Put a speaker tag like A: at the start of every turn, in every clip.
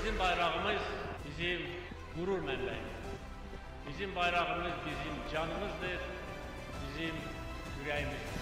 A: Bizim bayrağımız bizim gurur mənbəyimiz. Bizim bayrağımız bizim canımızdır, bizim yüreğimizdir.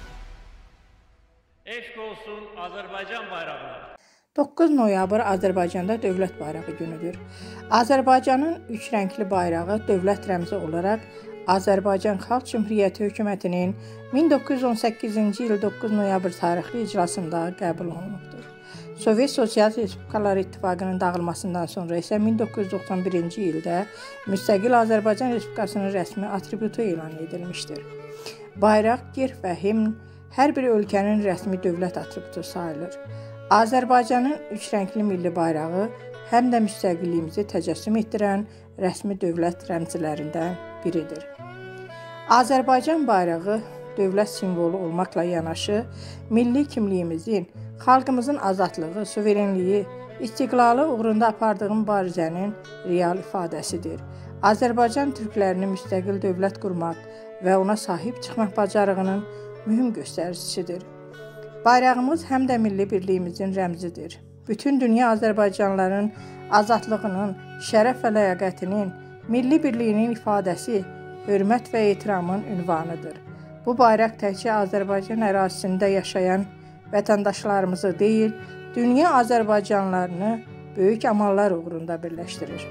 A: Eşq olsun Azərbaycan bayrağına.
B: 9 noyabr Azərbaycanda dövlət bayrağı günüdür. Azərbaycanın üç rəngli bayrağı dövlət rəmzi olaraq Azərbaycan Xalq Cümhuriyyəti hökumətinin 1918-ci il 9 noyabr tarixli iclasında qəbul olunubdur. Sovet Sosialist Respublikalar İttifaqının dağılmasından sonra isə 1991-ci ildə müstəqil Azərbaycan Respublikasının rəsmi atributu elan edilmişdir. Bayraq, gerb və himn hər bir ölkənin rəsmi dövlət atributu sayılır. Azərbaycanın üç rəngli milli bayrağı həm də müstəqilliyimizi təcəssüm etdirən rəsmi dövlət rəmzlərindən biridir. Azərbaycan bayrağı dövlət simvolu olmaqla yanaşı, milli kimliyimizin, xalqımızın azadlığı, suverenliyi, istiqlalı uğrunda apardığı mübarizənin real ifadəsidir. Azərbaycan türklərinin müstəqil dövlət qurmaq və ona sahib çıxmaq bacarığının mühüm göstəricisidir. Bayrağımız həm də milli birliyimizin rəmzidir. Bütün dünya Azərbaycanlıların azadlığının, şərəf və ləyaqətinin, milli birliyinin ifadəsi, hörmət və ehtiramın ünvanıdır. Bu bayraq təkcə Azərbaycan ərazisində yaşayan vətəndaşlarımızı deyil, dünya Azərbaycanlılarını böyük amallar uğrunda birləşdirir.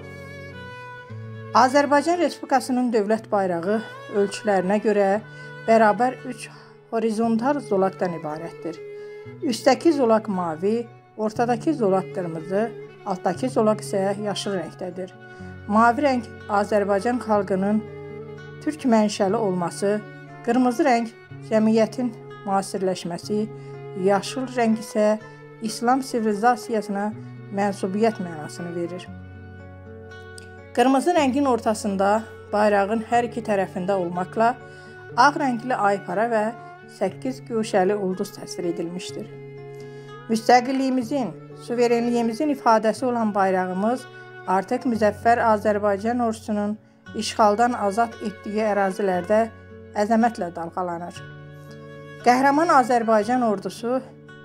B: Azərbaycan Respublikasının dövlət bayrağı ölçülərinə görə bərabər 3 horizontal zolaqdan ibarətdir. Üstdəki zolaq mavi, ortadakı zolaq qırmızı, altdakı zolaq isə yaşıl rəngdədir. Mavi rəng Azərbaycan xalqının türk mənşəli olması, qırmızı rəng cəmiyyətin müasirləşməsi, yaşıl rəng isə İslam sivilizasiyasına mənsubiyyət mənasını verir. Qırmızı rəngin ortasında bayrağın hər iki tərəfində olmaqla ağ rəngli aypara və 8 güşəli ulduz təsvir edilmişdir. Müstəqilliyimizin, suverenliyimizin ifadəsi olan bayrağımız artıq müzəffər Azərbaycan ordusunun işğaldan azad etdiyi ərazilərdə əzəmətlə dalğalanır. Qəhrəman Azərbaycan ordusu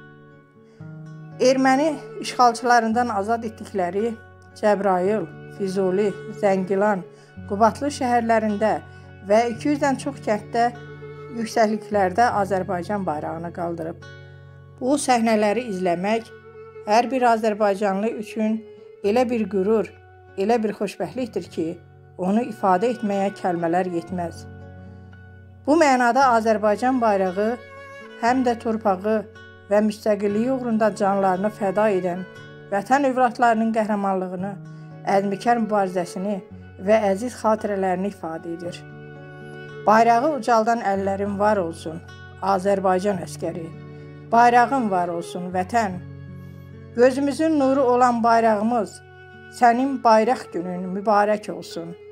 B: erməni işğalçılarından azad etdikləri Cəbrayıl, Füzuli, Zəngilan, Qubadlı şəhərlərində və 200-dən çox kənddə yüksəkliklərdə Azərbaycan bayrağını qaldırıb. Bu səhnələri izləmək hər bir azərbaycanlı üçün elə bir qürur, elə bir xoşbəxtlikdir ki, onu ifadə etməyə kəlmələr yetməz. Bu mənada Azərbaycan bayrağı həm də torpağı və müstəqilliyi uğrunda canlarını fəda edən vətən övladlarının qəhrəmanlığını, əzmkər mübarizəsini və əziz xatirələrini ifadə edir. Bayrağı ucaldan əllərin var olsun, Azərbaycan əskəri. Bayrağın var olsun, vətən. Gözümüzün nuru olan bayrağımız, sənin bayraq günün mübarək olsun.